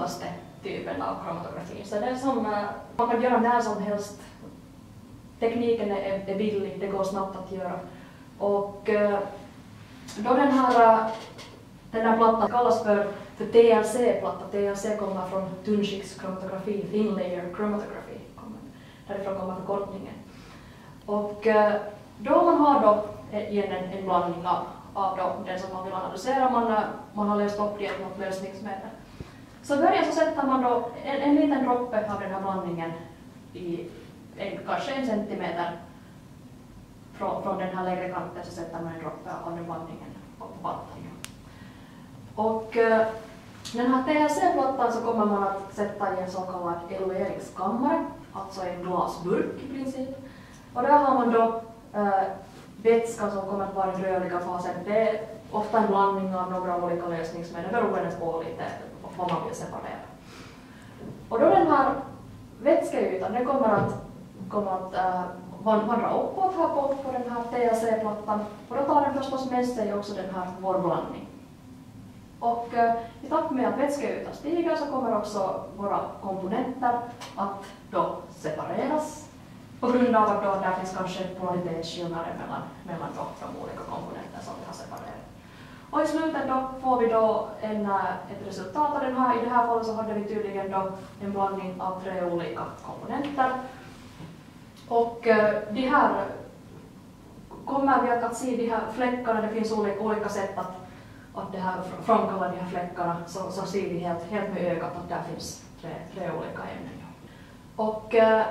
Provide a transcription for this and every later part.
enklaste typen av kromatografi. Så det är som, man kan göra när som helst. Tekniken är billig, det går snabbt att göra. Och då den här plattan kallas för TLC-platta. TLC kommer från tunnskiktkromatografi, thin layer chromatography. Därifrån kommer förkortningen. Och då man har då igen en blandning av då den som man vill analysera, man har löst upp det i något lösningsmedel. Så börjar så sätter man då en liten droppe av den här blandningen i kanske 1 centimeter från den här lägre kanten, så sätter man en droppe av den blandningen på plattan. Och den här TLC-plattan så kommer man att sätta i en så kallad elueringskammare, alltså en glasburk i princip. Och där har man då vätska som kommer att vara i den rörliga fasen. Det är ofta en blandning av några olika lösningsmedel beroende på lite vad man vill separera. Och då den här vätskeytan, den kommer att vandra uppåt här på den här TLC-plattan. Och då tar den förstås med sig också den här vår blandning. Och i takt med att vätskeytan stiger så kommer också våra komponenter att då separeras. På grund av att då där finns kanske polaritetsskillnader mellan de olika komponenter som vi har separerat. Och i slutet då får vi då ett resultat av den här. I det här fallet så hade vi tydligen då en blandning av 3 olika komponenter. Och de här kommer vi att se de här fläckarna. Det finns olika sätt att det här framkalla de här fläckarna. Så ser vi helt med ögat att där finns 3 olika ämnen. Och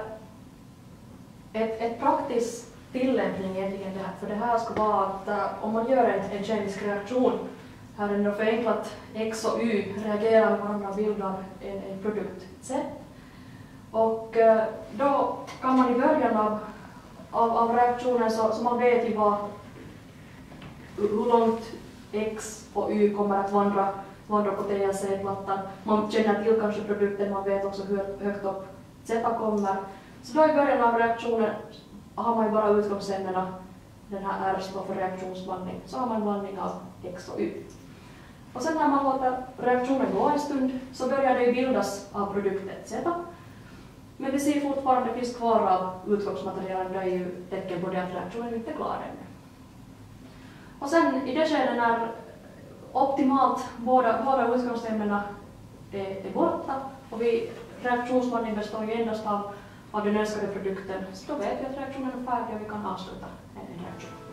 ett praktisk tillämpning egentligen för det här ska vara att om man gör en kemisk reaktion, här är det förenklat X och Y reagerar med varandra och bildar en produkt Z. Och då kan man i början av reaktionen så man vet ju hur långt X och Y kommer att vandra på TLC-plattan. Man känner till kanske produkten, man vet också hur högt upp Z kommer. Så då i början av reaktionen har man ju bara utgångsämnena, den här R står för reaktionsblandning, så har man en blandning av X och Y. Och sen när man låter reaktionen gå en stund så börjar det bildas av produkten Z. Men vi ser fortfarande finns kvar av utgångsmaterialen, det är ju tecken på det att reaktionen inte är klar ännu. Och sen i det skedet när optimalt båda utgångsämnena är borta och reaktionsblandning består ju endast av den önskade produkten, så då vet vi att reaktionen är färdig och vi kan avsluta en reaktion.